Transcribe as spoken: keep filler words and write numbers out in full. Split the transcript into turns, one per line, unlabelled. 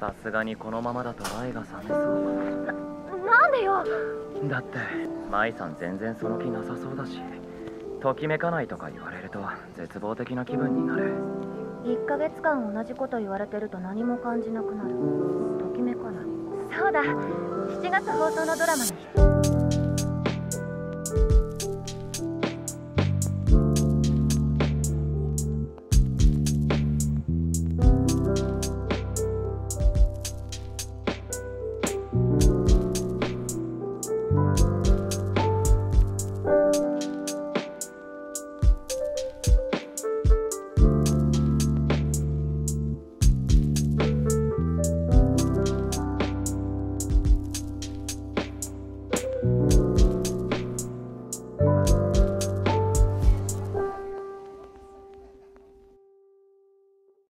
さすがにこのままだと愛が冷めそう。
な、なんでよ。
だって舞さん全然その気なさそうだし、ときめかないとか言われると絶望的な気分になる。
いっかげつかん同じこと言われてると何も感じなくなる。ときめかない。そうだ、しちがつ放送のドラマに